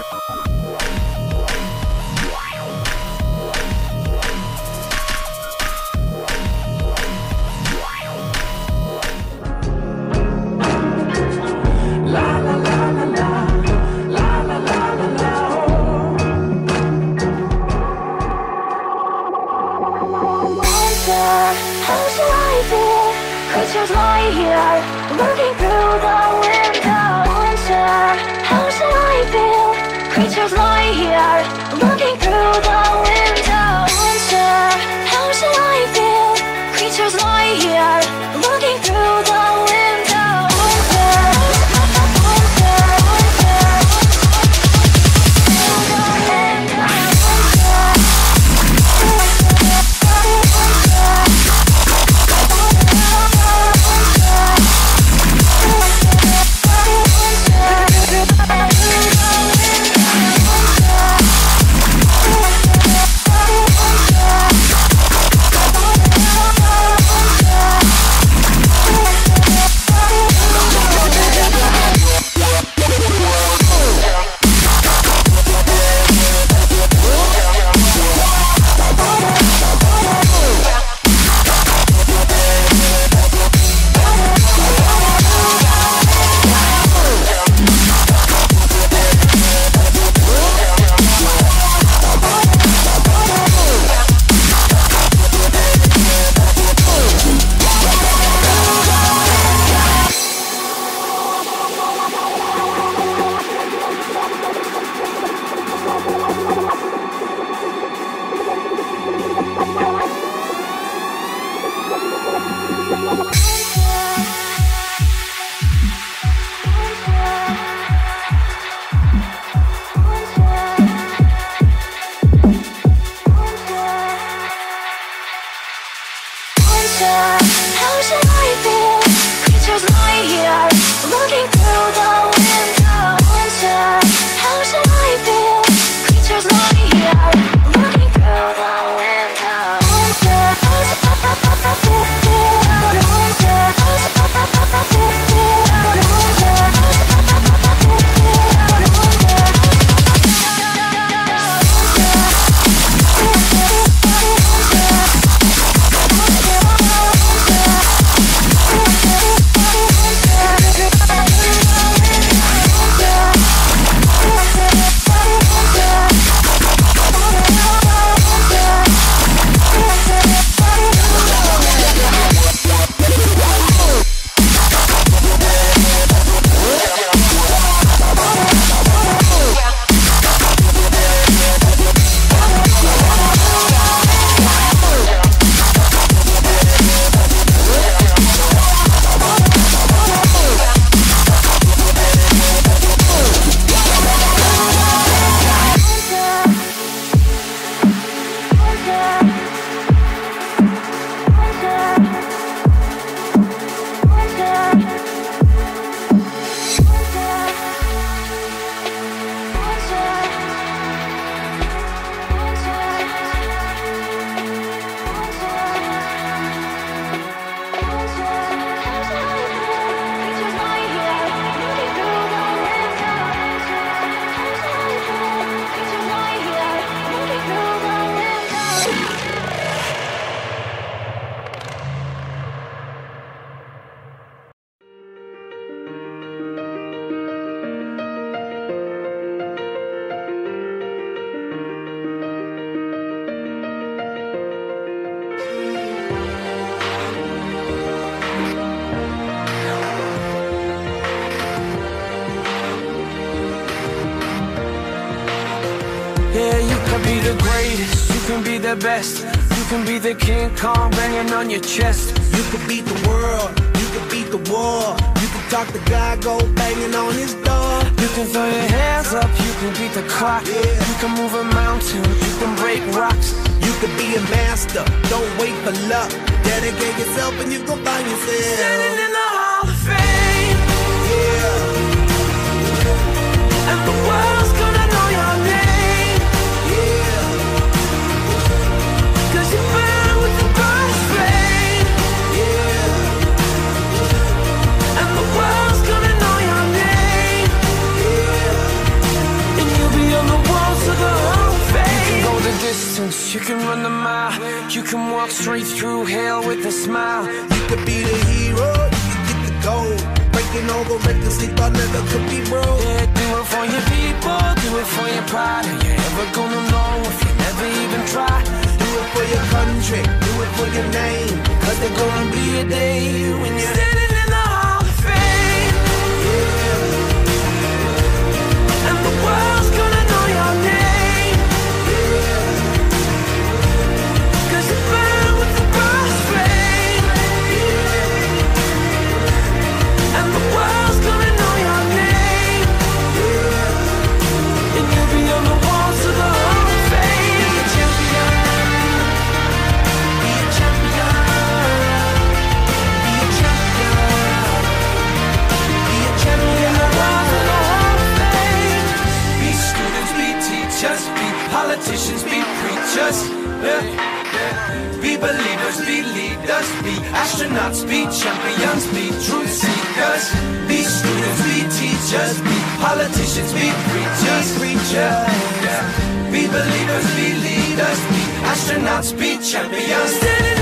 Creatures lie here, looking through the window. Wonder, how should I feel? Creatures lie here, looking through the window. Wonder, how should I feel? Creatures lie here, looking through the window. the greatest, you can be the best. You can be the King Kong banging on your chest. You can beat the world, you can beat the war. You can talk to God, go banging on his door. You can throw your hands up, you can beat the clock. You can move a mountain, you can break rocks. You can be a master, don't wait for luck. Dedicate yourself and you can find yourself standing in the Hall of Fame. Yeah. And the world's gonna know your name. Yeah. 'Cause you burn with the brightest flame. Yeah. And the world's gonna know your name. Yeah. And you'll be can walk straight through hell with a smile. You could be the hero, you could get the gold. Breaking all the records they thought never could be broke. Yeah, do it for your people, do it for your pride. Are you ever gonna know if you never even try? Do it for your country, do it for your name. Cause there's gonna be a day when you're standing in the Hall of Fame. Yeah. And the world's gonna know your name. Yeah. Cause you burn with the burst flame. Yeah. And the world's gonna know your name. Yeah. And you'll be on the walls of the Hall of Fame. Be a champion. Be a champion. Be a champion. Be a champion. The walls of the Hall of Fame. Be students, be teachers, be politicians, be preachers. Yeah. Be believers, be leaders, be astronauts, be champions, be truth seekers. Be students, be teachers, be politicians, be preachers, yeah. Be believers, be leaders, be astronauts, be champions.